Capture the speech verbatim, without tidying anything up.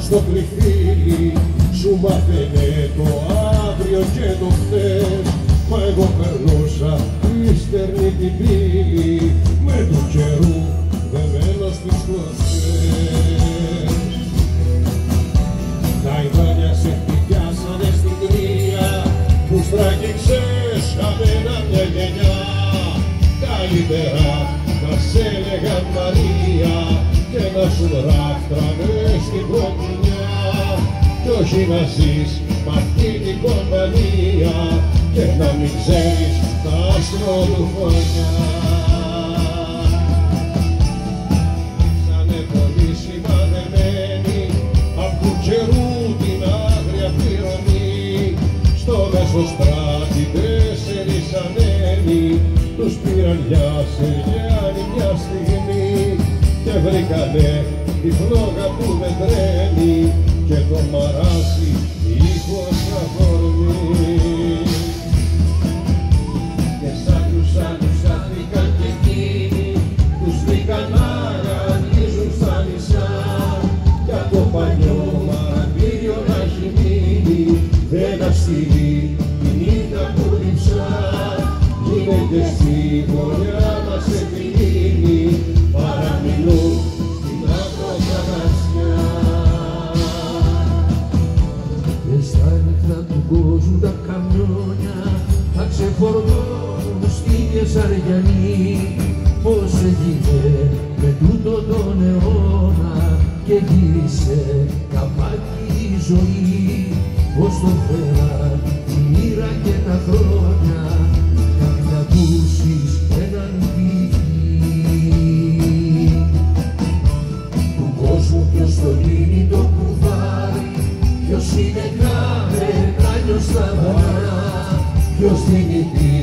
στο κλειφίλι σου μάθαινε το αύριο και το χθες. Μα εγώ περνούσα τη στερνή την πύλη με του καιρού δεμένο στις κλωστές. Τα ιδάνια σε χτυπιάσανε στην κρύα που στραγγίξες χαμένα μια γενιά. Καλύτερα να σε έλεγαν Μαρία και να σου ράφτρανε στην προκουνιά κι όχι να ζεις μ' αυτή την κομπανία και να μην ξέρεις τα άστρο του φωτιά. Ήσανε πολύ σημαδεμένοι απ' του καιρού την άγρια πληρωμή. Στο Μεσοστράτη τέσσερις ανέμοι τους πήραν για Σεργιάννη μια στιγμή και βρήκανε τη φλόγα που δεν τρέμει και το μαράσι ήχος αφορμή. Και σαν τους άλλους χάθηκαν και εκείνοι τους βρήκαν να αγανίζουν στα νησιά κι από το παλιό μαρτύριο να έχει μείνει ένα στυλί τη νύχτα που λειψά. Γίνεται στη γωνιά μας επιλύνει παραμιλώ στην αυτοκαταστιά. Και στα νύχτα του κόσμου τα καμιόνια θα ξεφορτώνουν στη Κεσαριανή. Πώς έγινε με τούτο τον αιώνα και γύρισε καπάκι η ζωή. Πώς το φέραν η μοίρα και τα χρόνια να ακούσεις έναν πηγή του κόσμου. Ποιος το λύνει το κουβάρι, ποιος είναι κάμε κράνιος στα βαρά, ποιος δίνει